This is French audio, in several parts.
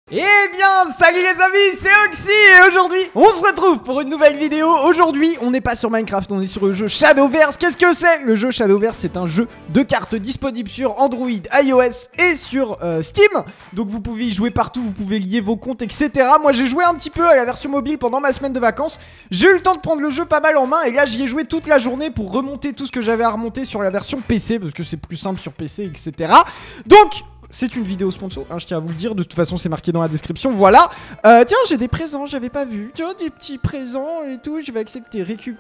Eh bien, salut les amis, c'est Oxy et aujourd'hui, on se retrouve pour une nouvelle vidéo. Aujourd'hui, on n'est pas sur Minecraft, on est sur le jeu Shadowverse. Qu'est-ce que c'est? Le jeu Shadowverse, c'est un jeu de cartes disponible sur Android, iOS et sur Steam. Donc vous pouvez y jouer partout, vous pouvez lier vos comptes, etc. Moi, j'ai joué un petit peu à la version mobile pendant ma semaine de vacances. J'ai eu le temps de prendre le jeu pas mal en main et là, j'y ai joué toute la journée pour remonter tout ce que j'avais à remonter sur la version PC parce que c'est plus simple sur PC, etc. Donc... c'est une vidéo sponsor, hein, je tiens à vous le dire. De toute façon, c'est marqué dans la description. Voilà. Tiens, j'ai des présents, j'avais pas vu. Tiens, des petits présents et tout. Je vais accepter.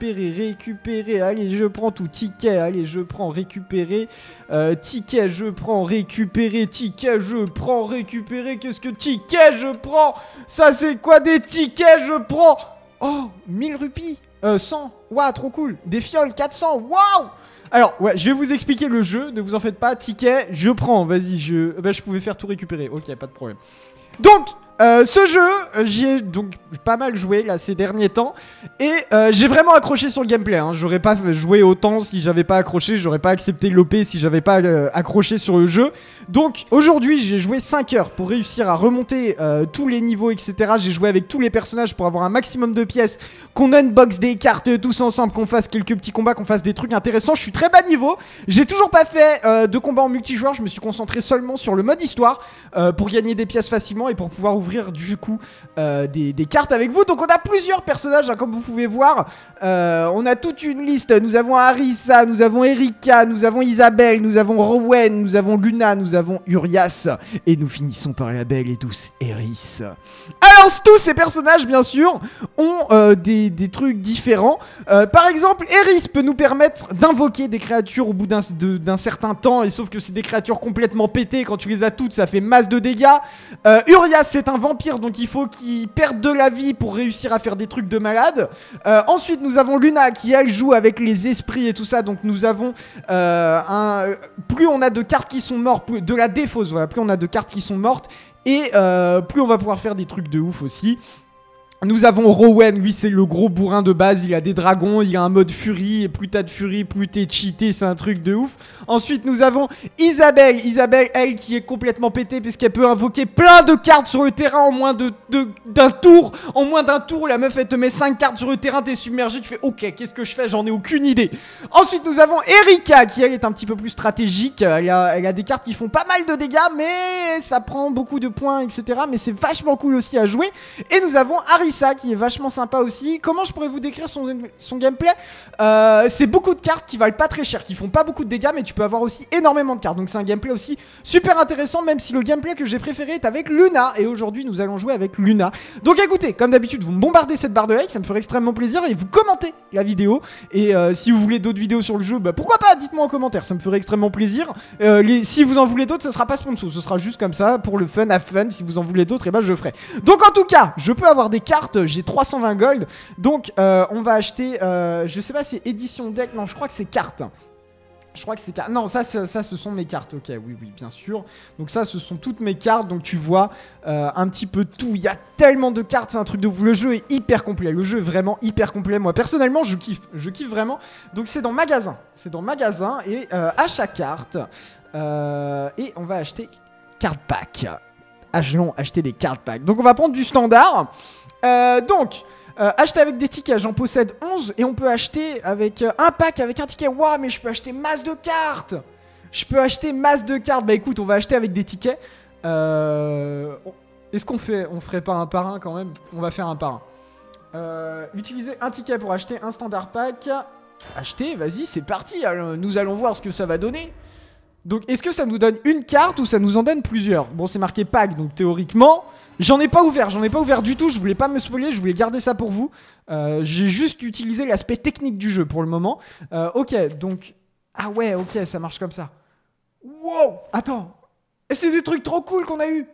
Récupérer. Allez, je prends tout. Ticket. Allez, je prends récupérer. Ticket, je prends récupérer. Ticket, je prends récupérer. Qu'est-ce que ticket, je prends? Ça, c'est quoi des tickets? Je prends. Oh, 1000 rupies. 100. Waouh, trop cool. Des fioles, 400. Waouh! Alors, ouais, je vais vous expliquer le jeu, ne vous en faites pas. Ticket, je prends, vas-y, je pouvais faire tout récupérer, ok, pas de problème. Donc, ce jeu, j'y ai donc pas mal joué là ces derniers temps et j'ai vraiment accroché sur le gameplay, hein. J'aurais pas joué autant si j'avais pas accroché, j'aurais pas accepté l'OP si j'avais pas accroché sur le jeu. Donc aujourd'hui j'ai joué 5 heures pour réussir à remonter tous les niveaux, etc. J'ai joué avec tous les personnages pour avoir un maximum de pièces, qu'on unbox des cartes tous ensemble, qu'on fasse quelques petits combats, qu'on fasse des trucs intéressants. Je suis très bas niveau, j'ai toujours pas fait de combat en multijoueur, je me suis concentré seulement sur le mode histoire pour gagner des pièces facilement et pour pouvoir ouvrir du coup des cartes avec vous. Donc on a plusieurs personnages, hein, comme vous pouvez voir. On a toute une liste. Nous avons Arissa, nous avons Erika, nous avons Isabelle, nous avons Rowen, nous avons Luna, nous avons Urias et nous finissons par la belle et douce Eris. Alors tous ces personnages bien sûr ont des trucs différents. Par exemple, Eris peut nous permettre d'invoquer des créatures au bout d'un certain temps, et sauf que c'est des créatures complètement pétées. Quand tu les as toutes, ça fait masse de dégâts. Urias, c'est un vampire, donc il faut qu'il perde de la vie pour réussir à faire des trucs de malade. Ensuite, nous avons Luna qui, elle, joue avec les esprits et tout ça. Donc nous avons plus on a de cartes qui sont mortes, de la défausse, voilà, plus on a de cartes qui sont mortes et plus on va pouvoir faire des trucs de ouf aussi. Nous avons Rowen, lui c'est le gros bourrin de base, il a des dragons, il a un mode furie, et plus t'as de furie, plus t'es cheaté, c'est un truc de ouf. Ensuite nous avons Isabelle, elle qui est complètement pétée puisqu'elle peut invoquer plein de cartes sur le terrain en moins d'un tour. En moins d'un tour, la meuf elle te met 5 cartes sur le terrain, t'es submergé, tu fais ok, qu'est-ce que je fais? J'en ai aucune idée. Ensuite nous avons Erika qui elle est un petit peu plus stratégique, elle a des cartes qui font pas mal de dégâts mais ça prend beaucoup de points, etc. Mais c'est vachement cool aussi à jouer. Et nous avons Arissa qui est vachement sympa aussi. Comment je pourrais vous décrire son gameplay? C'est beaucoup de cartes qui valent pas très cher, qui font pas beaucoup de dégâts, mais tu peux avoir aussi énormément de cartes. Donc c'est un gameplay aussi super intéressant, même si le gameplay que j'ai préféré est avec Luna. Et aujourd'hui nous allons jouer avec Luna. Donc écoutez, comme d'habitude, vous me bombardez cette barre de like, ça me ferait extrêmement plaisir. Et vous commentez la vidéo. Et si vous voulez d'autres vidéos sur le jeu, bah pourquoi pas, dites-moi en commentaire, ça me ferait extrêmement plaisir. Si vous en voulez d'autres, ce sera pas sponsor, ce sera juste comme ça, pour le fun, à fun. Si vous en voulez d'autres, et ben je ferai. Donc en tout cas, je peux avoir des cartes. J'ai 320 gold. Donc on va acheter je sais pas si c'est édition deck. Non, je crois que c'est cartes. Je crois que c'est cartes. Non, ça ce sont mes cartes. Ok, oui, bien sûr. Donc ça, ce sont toutes mes cartes. Donc tu vois un petit peu tout. Il y a tellement de cartes, c'est un truc de ouf. Le jeu est hyper complet. Le jeu est vraiment hyper complet. Moi, personnellement, je kiffe. Je kiffe vraiment. Donc c'est dans magasin. C'est dans magasin. Et achat carte. Et on va acheter card pack. Allons acheter des card pack. Donc on va prendre du standard. Acheter avec des tickets, j'en possède 11 et on peut acheter avec un pack avec un ticket. Waouh, mais je peux acheter masse de cartes. Bah écoute, on va acheter avec des tickets. Est-ce qu'on ferait pas un par un quand même? On va faire un par un. Utiliser un ticket pour acheter un standard pack. Acheter, vas-y, c'est parti. Alors, nous allons voir ce que ça va donner. Donc, est-ce que ça nous donne une carte ou ça nous en donne plusieurs? Bon, c'est marqué pack, donc théoriquement, j'en ai pas ouvert du tout. Je voulais pas me spoiler, je voulais garder ça pour vous. J'ai juste utilisé l'aspect technique du jeu pour le moment. Ok, donc... ah ouais, ok, ça marche comme ça. Wow, attends. Et c'est des trucs trop cool qu'on a eu.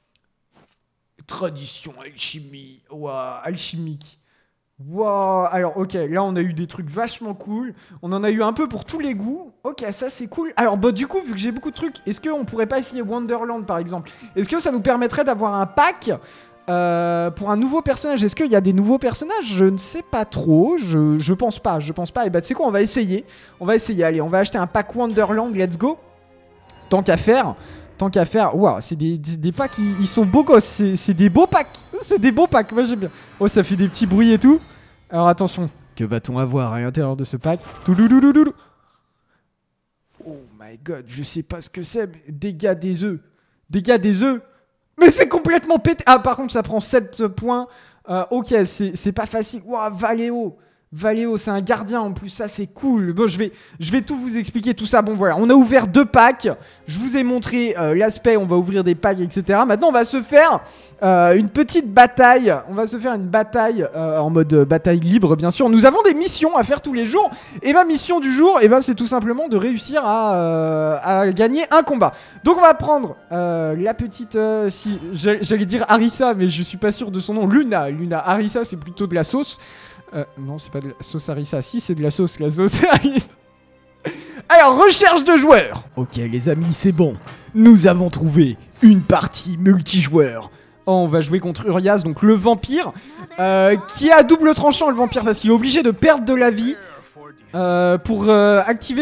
Tradition, alchimie. Waouh, alchimique. Wow, alors ok, là on a eu des trucs vachement cool. On en a eu un peu pour tous les goûts. Ok, ça c'est cool. Alors bah du coup, vu que j'ai beaucoup de trucs, est-ce qu'on pourrait pas essayer Wonderland par exemple? Est-ce que ça nous permettrait d'avoir un pack pour un nouveau personnage? Est-ce qu'il y a des nouveaux personnages? Je ne sais pas trop, je pense pas. Et bah tu sais quoi, on va essayer. Allez, on va acheter un pack Wonderland, let's go. Tant qu'à faire. Tant qu'à faire. Waouh, c'est des packs, ils sont beaux gosses. C'est des beaux packs. C'est des beaux packs, moi j'aime bien. Oh, ça fait des petits bruits et tout. Alors attention, que va-t-on avoir à l'intérieur de ce pack? Toulouloulouloulou. Oh my god, je sais pas ce que c'est, mais dégâts des œufs. Dégâts des œufs. Mais c'est complètement pété. Ah, par contre, ça prend 7 points. Ok, c'est pas facile. Waouh, Valéo. Valéo, c'est un gardien en plus, ça c'est cool. Bon, je vais tout vous expliquer tout ça. Bon voilà, on a ouvert 2 packs. Je vous ai montré l'aspect, on va ouvrir des packs, etc. Maintenant, on va se faire une petite bataille. On va se faire une bataille en mode bataille libre, bien sûr. Nous avons des missions à faire tous les jours. Et ma mission du jour, c'est tout simplement de réussir à gagner un combat. Donc on va prendre la petite... si j'allais dire Harissa, mais je suis pas sûr de son nom. Luna. Harissa, c'est plutôt de la sauce. Non, c'est pas de la sauce harissa. Si, c'est de la sauce harissa. Alors, recherche de joueurs. Ok, les amis, c'est bon. Nous avons trouvé une partie multijoueur. Oh, on va jouer contre Urias, donc le vampire. Qui a double tranchant, le vampire, parce qu'il est obligé de perdre de la vie pour activer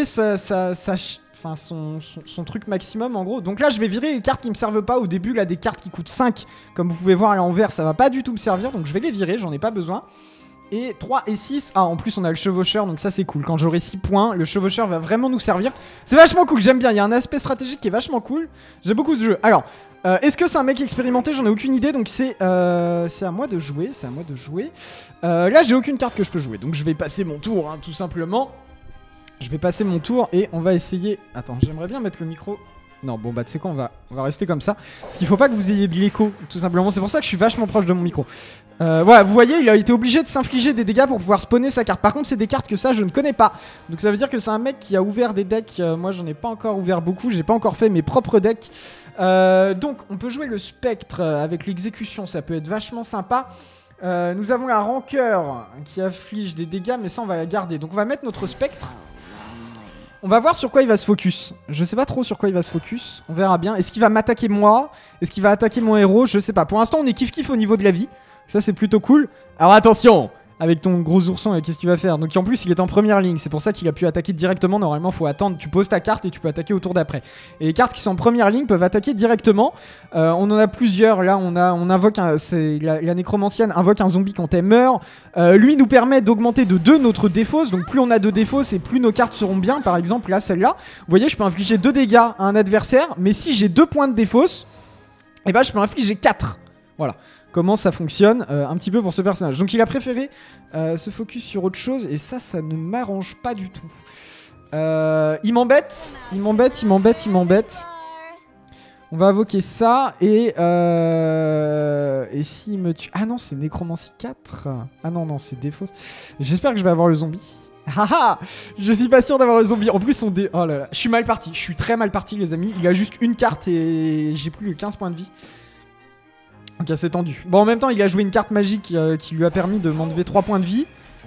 son truc maximum, en gros. Donc là, je vais virer les cartes qui me servent pas. Au début, là, des cartes qui coûtent 5. Comme vous pouvez voir à l'envers, ça va pas du tout me servir. Donc je vais les virer, j'en ai pas besoin. Et 3 et 6, en plus on a le chevaucheur, donc ça c'est cool. Quand j'aurai 6 points, le chevaucheur va vraiment nous servir. C'est vachement cool, j'aime bien, il y a un aspect stratégique qui est vachement cool. J'aime beaucoup ce jeu. Alors, est-ce que c'est un mec expérimenté? J'en ai aucune idée, donc c'est à moi de jouer, là j'ai aucune carte que je peux jouer, donc je vais passer mon tour, tout simplement. Je vais passer mon tour et on va essayer... Attends, j'aimerais bien mettre le micro... Non, bon bah tu sais quoi, on va rester comme ça. Parce qu'il faut pas que vous ayez de l'écho, tout simplement. C'est pour ça que je suis vachement proche de mon micro. Voilà, vous voyez, il a été obligé de s'infliger des dégâts pour pouvoir spawner sa carte. Par contre, c'est des cartes que ça, je ne connais pas. Donc ça veut dire que c'est un mec qui a ouvert des decks. Moi, j'en ai pas encore ouvert beaucoup. J'ai pas encore fait mes propres decks. Donc, on peut jouer le spectre avec l'exécution. Ça peut être vachement sympa. Nous avons la rancœur qui afflige des dégâts, mais ça, on va la garder. Donc, on va mettre notre spectre. On va voir sur quoi il va se focus. Je sais pas trop sur quoi il va se focus. On verra bien. Est-ce qu'il va m'attaquer moi? Est-ce qu'il va attaquer mon héros? Je sais pas. Pour l'instant, on est kiff-kiff au niveau de la vie. Ça, c'est plutôt cool. Alors attention! Avec ton gros ourson, qu'est-ce qu'il va faire? Donc en plus, il est en première ligne. C'est pour ça qu'il a pu attaquer directement. Normalement, faut attendre. Tu poses ta carte et tu peux attaquer au tour d'après. Et les cartes qui sont en première ligne peuvent attaquer directement. On en a plusieurs. Là, on invoque la nécromancienne invoque un zombie quand elle meurt. Lui nous permet d'augmenter de 2 notre défausse. Donc plus on a de défausse et plus nos cartes seront bien. Par exemple, là, celle-là. Vous voyez, je peux infliger 2 dégâts à un adversaire. Mais si j'ai 2 points de défausse, je peux infliger 4. Voilà. Comment ça fonctionne un petit peu pour ce personnage. Donc il a préféré se focus sur autre chose. Et ça ne m'arrange pas du tout. Il m'embête. On va invoquer ça. Et s'il me tue... Ah non, c'est Nécromancie 4. Ah non, c'est défausse. J'espère que je vais avoir le zombie. Haha, je suis pas sûr d'avoir le zombie. En plus, oh là là, je suis mal parti. Je suis très mal parti, les amis. Il a juste une carte et j'ai plus que 15 points de vie. Ok, c'est tendu. Bon, en même temps, il a joué une carte magique qui lui a permis de m'enlever 3 points de vie.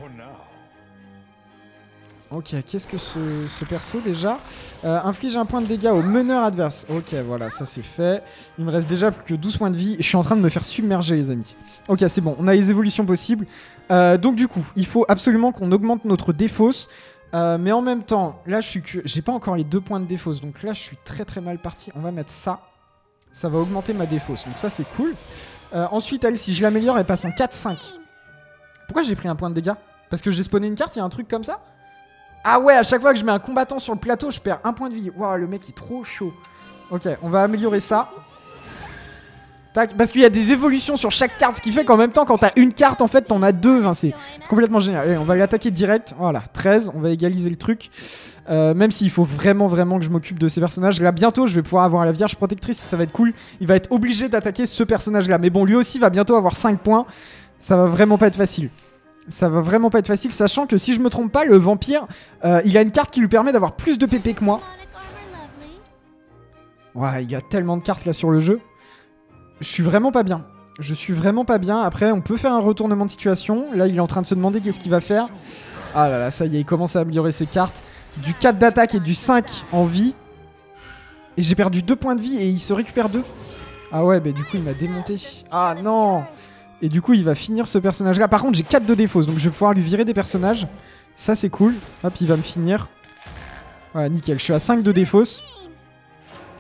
Ok, qu'est-ce que ce perso déjà inflige un point de dégâts au meneur adverse. Ok, voilà, ça c'est fait. Il me reste déjà plus que 12 points de vie. Et je suis en train de me faire submerger, les amis. Ok, c'est bon, on a les évolutions possibles. Donc du coup, il faut absolument qu'on augmente notre défausse. Mais en même temps, là, j'ai pas encore les 2 points de défausse. Donc là, je suis très très mal parti. On va mettre ça. Ça va augmenter ma défausse, donc ça c'est cool. Ensuite, elle, si je l'améliore, elle passe en 4-5. Pourquoi j'ai pris un point de dégâts? Parce que j'ai spawné une carte, il y a un truc comme ça? Ah ouais, à chaque fois que je mets un combattant sur le plateau, je perds un point de vie. Waouh, le mec est trop chaud. Ok, on va améliorer ça. Tac, parce qu'il y a des évolutions sur chaque carte, ce qui fait qu'en même temps, quand t'as une carte, en fait, t'en as 2. Enfin, c'est complètement génial. Allez, on va l'attaquer direct. Voilà, 13, on va égaliser le truc. Même s'il faut vraiment que je m'occupe de ces personnages. Là, bientôt, je vais pouvoir avoir la Vierge Protectrice, ça va être cool. Il va être obligé d'attaquer ce personnage-là. Mais bon, lui aussi va bientôt avoir 5 points. Ça va vraiment pas être facile. Sachant que si je me trompe pas, le vampire, il a une carte qui lui permet d'avoir plus de PP que moi. Ouais, il y a tellement de cartes là sur le jeu. Je suis vraiment pas bien. Après, on peut faire un retournement de situation. Là, il est en train de se demander qu'est-ce qu'il va faire. Ah là là, ça y est, il commence à améliorer ses cartes. Du 4 d'attaque et du 5 en vie. Et j'ai perdu 2 points de vie et il se récupère 2. Ah ouais, bah du coup il m'a démonté. Ah non. Et du coup il va finir ce personnage là. Par contre j'ai 4 de défausse, donc je vais pouvoir lui virer des personnages. Ça c'est cool. Hop, il va me finir. Voilà, nickel, je suis à 5 de défausse.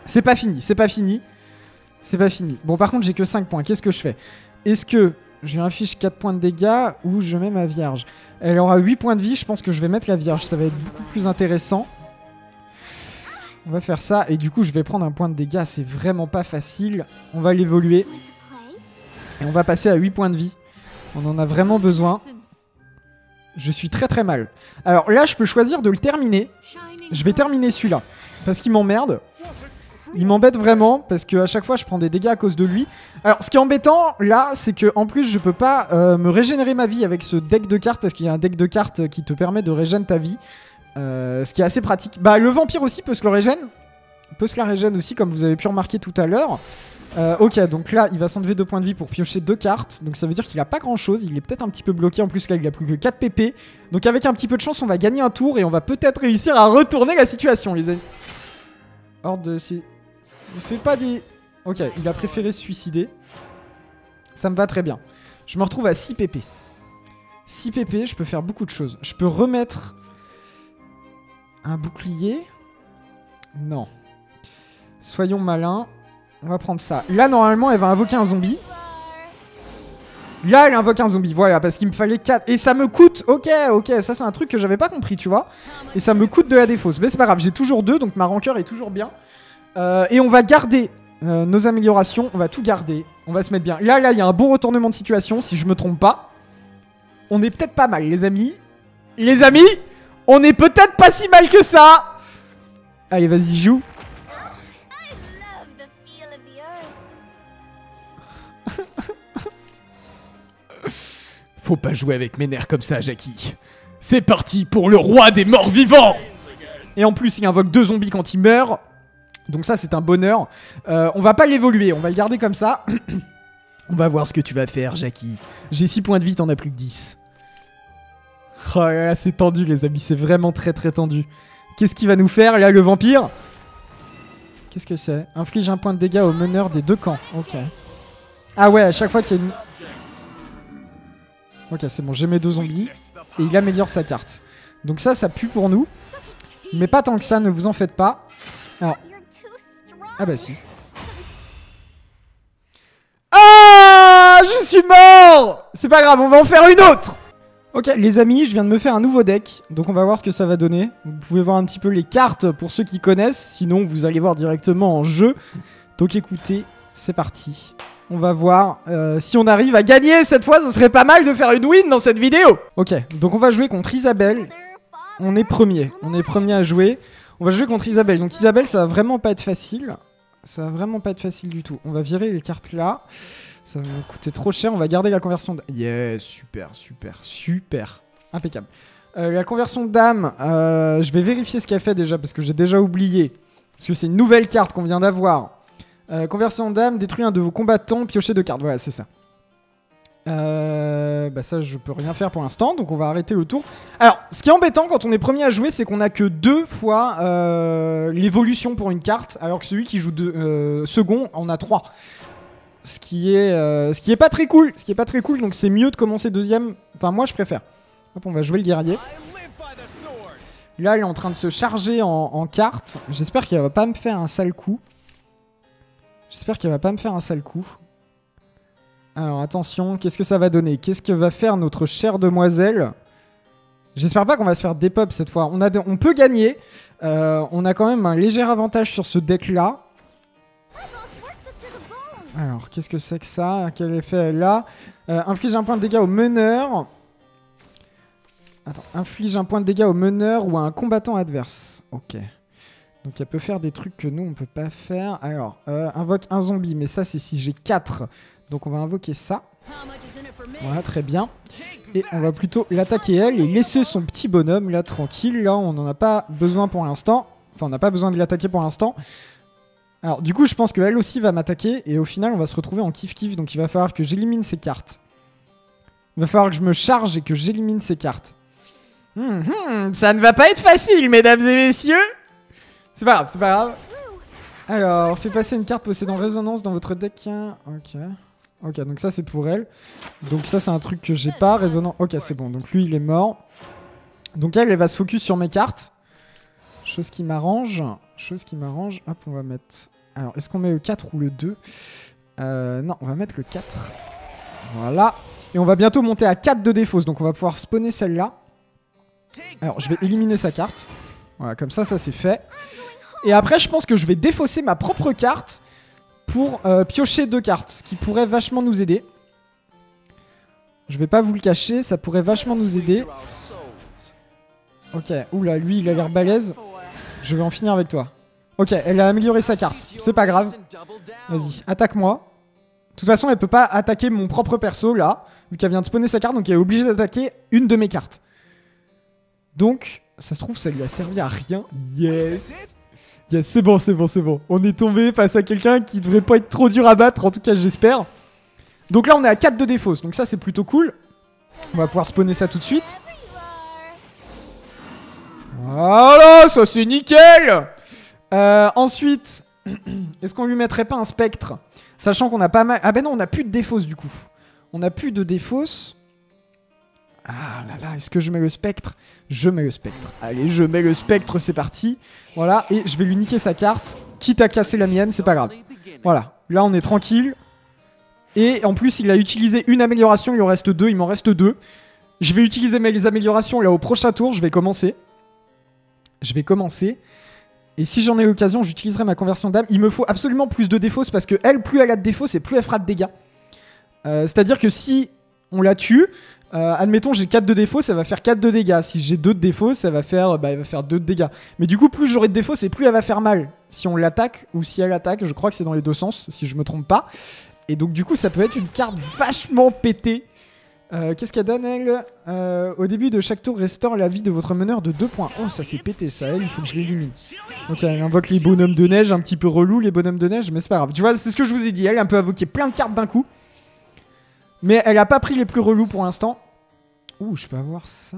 C'est pas fini, c'est pas fini. C'est pas fini. Bon, par contre, j'ai que 5 points. Qu'est-ce que je fais? Est-ce que je lui affiche 4 points de dégâts ou je mets ma vierge? Elle aura 8 points de vie. Je pense que je vais mettre la vierge. Ça va être beaucoup plus intéressant. On va faire ça. Et du coup, je vais prendre un point de dégâts. C'est vraiment pas facile. On va l'évoluer. Et on va passer à 8 points de vie. On en a vraiment besoin. Je suis très très mal. Alors là, je peux choisir de le terminer. Je vais terminer celui-là. Parce qu'il m'emmerde. Il m'embête vraiment parce qu'à chaque fois je prends des dégâts à cause de lui. Alors ce qui est embêtant là, c'est que en plus je peux pas me régénérer ma vie avec ce deck de cartes parce qu'il y a un deck de cartes qui te permet de régénérer ta vie. Ce qui est assez pratique. Bah le vampire aussi peut se le régénérer. Peut se la régénérer aussi comme vous avez pu remarquer tout à l'heure. Ok, donc là il va s'enlever 2 points de vie pour piocher 2 cartes. Donc ça veut dire qu'il a pas grand chose. Il est peut-être un petit peu bloqué. En plus là il a plus que 4 PP. Donc avec un petit peu de chance on va gagner un tour et on va peut-être réussir à retourner la situation les amis. Hors de ces... Il fait pas des... Ok, il a préféré se suicider. Ça me va très bien. Je me retrouve à 6 PP. 6 PP, je peux faire beaucoup de choses. Je peux remettre un bouclier. Non. Soyons malins. On va prendre ça. Là, normalement, elle va invoquer un zombie. Là, elle invoque un zombie. Voilà, parce qu'il me fallait 4. Et ça me coûte... Ok, ça c'est un truc que j'avais pas compris, tu vois. Et ça me coûte de la défausse. Mais c'est pas grave, j'ai toujours 2, donc ma rancœur est toujours bien. Et on va garder nos améliorations, on va tout garder, on va se mettre bien. Là, il y a un bon retournement de situation, si je me trompe pas. On est peut-être pas mal, les amis. Les amis, on est peut-être pas si mal que ça. Allez, vas-y, joue. Faut pas jouer avec mes nerfs comme ça, Jackie. C'est parti pour le roi des morts vivants. Et en plus, il invoque 2 zombies quand il meurt. Donc ça c'est un bonheur. On va pas l'évoluer, on va le garder comme ça. On va voir ce que tu vas faire Jackie. J'ai 6 points de vie, t'en as plus que 10. Oh là là, c'est tendu les amis, c'est vraiment très très tendu. Qu'est-ce qu'il va nous faire là le vampire? Qu'est-ce que c'est? Inflige un point de dégâts au meneur des 2 camps. Ok. Ah ouais, à chaque fois qu'il y a une... Ok, c'est bon, j'ai mes 2 zombies. Et il améliore sa carte. Donc ça pue pour nous. Mais pas tant que ça, ne vous en faites pas. Alors... Ah bah si. Ah, je suis mort. C'est pas grave, on va en faire une autre. Ok les amis, je viens de me faire un nouveau deck. Donc on va voir ce que ça va donner. Vous pouvez voir un petit peu les cartes pour ceux qui connaissent. Sinon vous allez voir directement en jeu. Donc écoutez, c'est parti. On va voir si on arrive à gagner cette fois. Ça serait pas mal de faire une win dans cette vidéo. Ok, donc on va jouer contre Isabelle. On est premier à jouer. On va jouer contre Isabelle. Donc Isabelle ça va vraiment pas être facile. Ça va vraiment pas être facile du tout. On va virer les cartes là. Ça va me coûter trop cher. On va garder la conversion de... Yes, super. Impeccable. La conversion de dame, je vais vérifier ce qu'elle fait déjà parce que j'ai déjà oublié. Parce que c'est une nouvelle carte qu'on vient d'avoir. Conversion de dame, détruit un de vos combattants, piochez 2 cartes. Voilà, c'est ça. Bah ça je peux rien faire pour l'instant, donc on va arrêter le tour. Alors ce qui est embêtant quand on est premier à jouer, c'est qu'on a que 2 fois l'évolution pour une carte, alors que celui qui joue second en a 3. Ce qui est pas très cool, donc c'est mieux de commencer deuxième. Enfin moi je préfère. Hop, on va jouer le guerrier. Là il est en train de se charger en cartes. J'espère qu'il va pas me faire un sale coup. Alors attention, qu'est-ce que ça va donner? Qu'est-ce que va faire notre chère demoiselle? J'espère pas qu'on va se faire dépop cette fois. On peut gagner. On a quand même un léger avantage sur ce deck là. Alors qu'est-ce que c'est que ça? Quel effet elle a? Inflige un point de dégâts au meneur. Attends, inflige un point de dégâts au meneur ou à un combattant adverse. Ok. Donc elle peut faire des trucs que nous on peut pas faire. Alors, invoque un zombie, mais ça c'est si j'ai 4. Donc on va invoquer ça. Voilà, très bien. Et on va plutôt l'attaquer elle et laisser son petit bonhomme là tranquille. Là on n'en a pas besoin pour l'instant. Enfin on n'a pas besoin de l'attaquer pour l'instant. Alors du coup je pense qu'elle aussi va m'attaquer. Et au final on va se retrouver en kiff-kiff. Donc il va falloir que j'élimine ses cartes. Il va falloir que je me charge et que j'élimine ses cartes. Ça ne va pas être facile mesdames et messieurs. C'est pas grave. Alors, fait passer une carte possédant résonance dans votre deck. Ok, donc ça c'est pour elle. Donc ça c'est un truc que j'ai pas. Résonance. Ok, c'est bon. Donc lui il est mort. Donc elle va se focus sur mes cartes. Chose qui m'arrange. Hop, on va mettre Alors, est-ce qu'on met le 4 ou le 2? Non, on va mettre le 4. Voilà. Et on va bientôt monter à 4 de défausse. Donc, on va pouvoir spawner celle-là. Alors, je vais éliminer sa carte. Voilà, comme ça c'est fait. Et après, je pense que je vais défausser ma propre carte pour piocher 2 cartes. Ce qui pourrait vachement nous aider. Je vais pas vous le cacher, ça pourrait vachement nous aider. Ok, oula, lui, il a l'air balèze. Je vais en finir avec toi. Ok, elle a amélioré sa carte. C'est pas grave. Vas-y, attaque-moi. De toute façon, elle peut pas attaquer mon propre perso, là. Vu qu'elle vient de spawner sa carte, donc elle est obligée d'attaquer une de mes cartes. Donc, ça se trouve, ça lui a servi à rien. Yes. Yes, c'est bon, c'est bon, c'est bon. On est tombé face à quelqu'un qui devrait pas être trop dur à battre, en tout cas, j'espère. Donc là, on est à 4 de défausse. Donc ça, c'est plutôt cool. On va pouvoir spawner ça tout de suite. Voilà, ça c'est nickel. Ensuite, est-ce qu'on lui mettrait pas un spectre? Sachant qu'on a pas mal... Ah ben non, on a plus de défausse du coup. On a plus de défausse. Ah là là, est-ce que je mets le spectre? Je mets le spectre. Allez, je mets le spectre, c'est parti. Voilà, et je vais lui niquer sa carte. Quitte à casser la mienne, c'est pas grave. Voilà, là on est tranquille. Et en plus, il a utilisé une amélioration, il en reste 2, il m'en reste 2. Je vais utiliser mes améliorations là au prochain tour, je vais commencer. Et si j'en ai l'occasion, j'utiliserai ma conversion d'âme. Il me faut absolument plus de défausse parce que elle, plus elle a de défausse et plus elle fera de dégâts. C'est-à-dire que si on la tue, admettons j'ai 4 de défausse, ça va faire 4 de dégâts. Si j'ai 2 de défausse, ça va faire, elle va faire 2 de dégâts. Mais du coup, plus j'aurai de défausse et plus elle va faire mal. Si on l'attaque ou si elle attaque, je crois que c'est dans les deux sens, si je me trompe pas. Et donc du coup, ça peut être une carte vachement pétée. Qu'est-ce qu'elle donne, elle? Au début de chaque tour, restaure la vie de votre meneur de 2 points. Oh, ça s'est pété, ça, elle, il faut que je l'élimine. Ok, elle invoque les bonhommes de neige, un petit peu relou, les bonhommes de neige, mais c'est pas grave. Tu vois, c'est ce que je vous ai dit, elle peut invoquer plein de cartes d'un coup. Mais elle a pas pris les plus relous pour l'instant. Ouh, je peux avoir ça.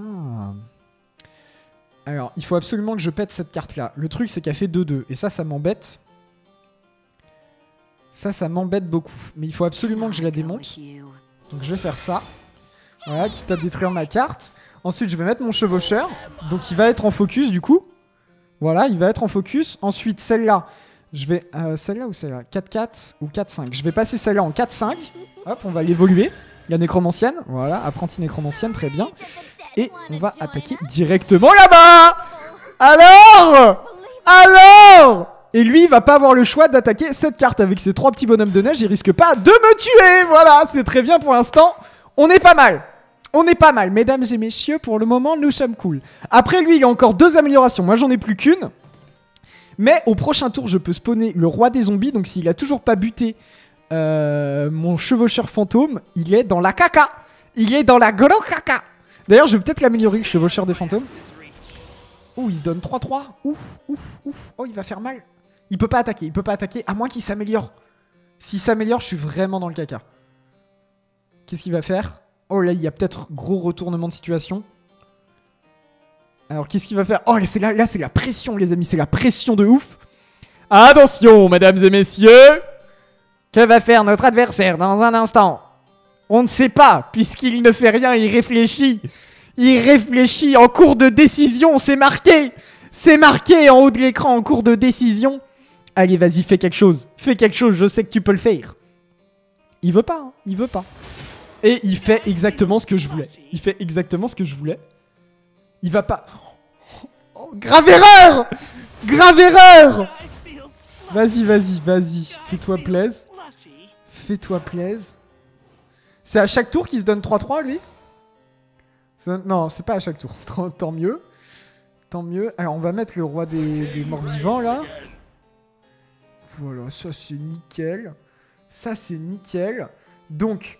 Alors, il faut absolument que je pète cette carte-là. Le truc, c'est qu'elle fait 2-2, et ça m'embête. Ça m'embête beaucoup. Mais il faut absolument que je la démonte. Donc je vais faire ça. Voilà, quitte à détruire ma carte. Ensuite, je vais mettre mon chevaucheur. Donc, il va être en focus, du coup. Voilà, il va être en focus. Ensuite, celle-là. Je vais... celle-là ou celle-là? 4-4 ou 4-5. Je vais passer celle-là en 4-5. Hop, on va l'évoluer. La nécromancienne. Voilà, apprentie nécromancienne, très bien. Et on va attaquer directement là-bas. Alors et lui, il va pas avoir le choix d'attaquer cette carte. Avec ses 3 petits bonhommes de neige, il risque pas de me tuer. Voilà, c'est très bien pour l'instant. On est pas mal. On est pas mal, mesdames et messieurs, pour le moment, nous sommes cool. Après, lui, il a encore 2 améliorations. Moi, j'en ai plus qu'une. Mais au prochain tour, je peux spawner le roi des zombies. Donc, s'il a toujours pas buté mon chevaucheur fantôme, il est dans la caca. Il est dans la gros caca. D'ailleurs, je vais peut-être l'améliorer, le chevaucheur des fantômes. Ouh, il se donne 3-3. Ouf. Oh, il va faire mal. Il peut pas attaquer, à moins qu'il s'améliore. S'il s'améliore, je suis vraiment dans le caca. Qu'est-ce qu'il va faire? Oh là, il y a peut-être gros retournement de situation. Alors, qu'est-ce qu'il va faire? Oh, là, c'est la pression, les amis. C'est la pression de ouf. Attention, mesdames et messieurs. Que va faire notre adversaire dans un instant? On ne sait pas, puisqu'il ne fait rien, il réfléchit. Il réfléchit en cours de décision, c'est marqué. C'est marqué en haut de l'écran en cours de décision. Allez, vas-y, fais quelque chose. Fais quelque chose, je sais que tu peux le faire. Il veut pas, hein, il veut pas. Et il fait exactement ce que je voulais. Il va pas... Oh, grave erreur! Grave erreur! Vas-y. Fais-toi plaise. C'est à chaque tour qu'il se donne 3-3, lui? Non, c'est pas à chaque tour. Tant mieux. Alors, on va mettre le roi des morts-vivants, là. Voilà, ça, c'est nickel. Donc...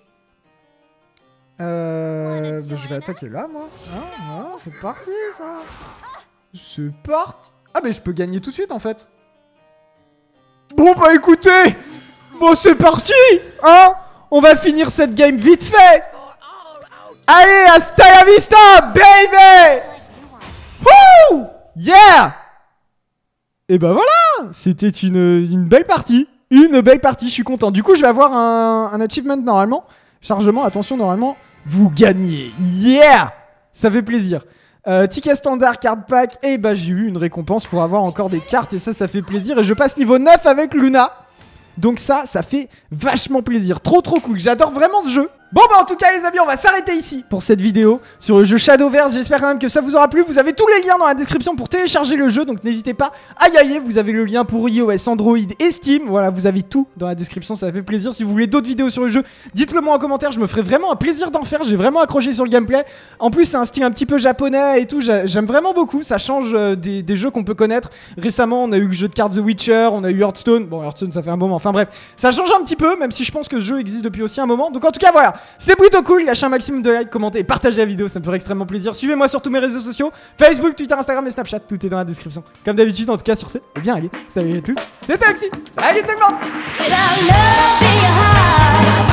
je vais attaquer là, moi. Ah, c'est parti, ça. C'est parti. Ah, mais je peux gagner tout de suite, en fait. Bon, bah, écoutez. Bon, c'est parti. Hein. On va finir cette game vite fait. Allez, hasta la vista, baby. Wouh. Yeah. Et bah voilà. C'était une belle partie. Je suis content. Du coup, je vais avoir un achievement, normalement. Chargement, attention, normalement, vous gagnez. Yeah. Ça fait plaisir. Ticket standard, card pack. Et bah j'ai eu une récompense pour avoir encore des cartes. Et ça fait plaisir. Et je passe niveau 9 avec Luna. Donc ça fait vachement plaisir. Trop cool. J'adore vraiment ce jeu. Bon bah en tout cas les amis, on va s'arrêter ici pour cette vidéo sur le jeu Shadowverse. J'espère quand même que ça vous aura plu. Vous avez tous les liens dans la description pour télécharger le jeu, donc n'hésitez pas à y aller. Vous avez le lien pour iOS, Android et Steam. Voilà, vous avez tout dans la description, ça fait plaisir. Si vous voulez d'autres vidéos sur le jeu, dites-le moi en commentaire. Je me ferai vraiment un plaisir d'en faire. J'ai vraiment accroché sur le gameplay. En plus c'est un style un petit peu japonais et tout. J'aime vraiment beaucoup, ça change des jeux qu'on peut connaître. Récemment on a eu le jeu de cartes The Witcher, on a eu Hearthstone. Bon Hearthstone ça fait un moment, enfin bref. Ça change un petit peu, même si je pense que ce jeu existe depuis aussi un moment. Donc en tout cas voilà, c'était plutôt cool. Lâchez un maximum de likes, commentez et partagez la vidéo, ça me ferait extrêmement plaisir. Suivez-moi sur tous mes réseaux sociaux, Facebook, Twitter, Instagram et Snapchat, tout est dans la description. Comme d'habitude, en tout cas sur ce, eh bien allez, salut à tous, c'était Oxy, salut tout le monde.